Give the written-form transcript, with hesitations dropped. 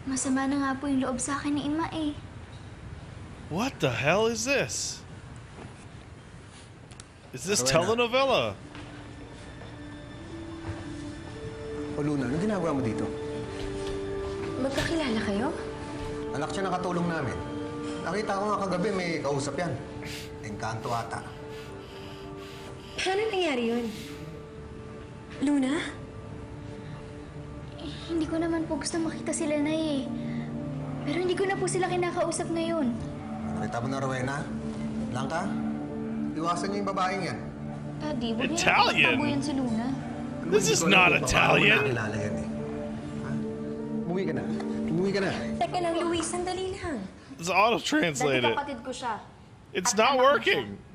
Masama na nga po yung loob sa akin ni Ima eh. What the hell is this? Is this telenovela? O Luna, ano ginagawa mo dito? Magkakilala kayo? Anak siya nakatulong namin. Nakita ko nga kagabi may kausap yan. Engkanto ata. Paano nangyari yun? Luna? Hindi ko naman po gusto makita sila na eh. Pero hindi ko na po sila kinakausap ngayon. Nakita mo na, Rowena? Blanca? Iwasan niyo yung babaeng yan. Daddy, huwag niyo Italian? pagtabuyan si Luna. This is not Italian. Nakilala yan eh. Ha? Umuwi ka na. Umuwi ka na. Teka lang, Luis, sandali lang. It's auto-translated. Dati kapatid ko siya. It's At not anak ko working. siya.